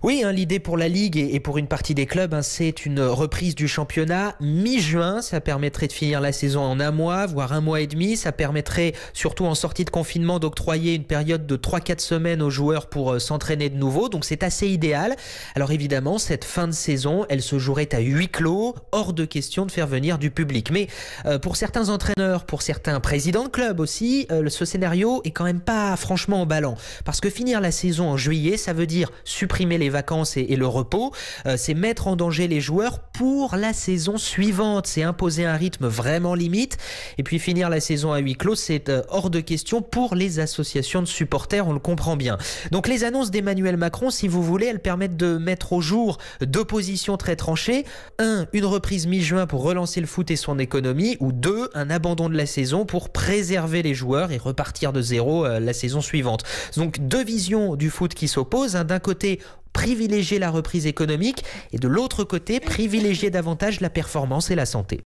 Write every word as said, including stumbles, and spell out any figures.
Oui, hein, l'idée pour la Ligue et pour une partie des clubs, hein, c'est une reprise du championnat mi-juin. Ça permettrait de finir la saison en un mois, voire un mois et demi. Ça permettrait, surtout en sortie de confinement, d'octroyer une période de trois à quatre semaines aux joueurs pour euh, s'entraîner de nouveau. Donc c'est assez idéal. Alors évidemment, cette fin de saison, elle se jouerait à huis clos. Hors de question de faire venir du public. Mais euh, pour certains entraîneurs, pour certains présidents de club aussi, euh, ce scénario est quand même pas franchement emballant. Parce que finir la saison en juillet, ça veut dire supprimer les vacances et, et le repos, euh, c'est mettre en danger les joueurs pour la saison suivante, c'est imposer un rythme vraiment limite, et puis finir la saison à huis clos, c'est euh, hors de question pour les associations de supporters, on le comprend bien. Donc les annonces d'Emmanuel Macron, si vous voulez, elles permettent de mettre au jour deux positions très tranchées. Un, une reprise mi-juin pour relancer le foot et son économie, ou deux, un abandon de la saison pour préserver les joueurs et repartir de zéro euh, la saison suivante. Donc deux visions du foot qui s'opposent, hein. D'un côté, privilégier la reprise économique et de l'autre côté, privilégier davantage la performance et la santé.